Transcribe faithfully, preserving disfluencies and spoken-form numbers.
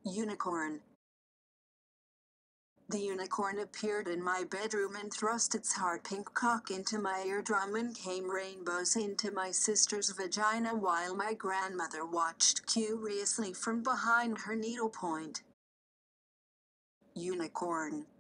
Unicorn. The unicorn appeared in my bedroom and thrust its hard-pink cock into my eardrum and came rainbows into my sister's vagina while my grandmother watched curiously from behind her needlepoint. Unicorn.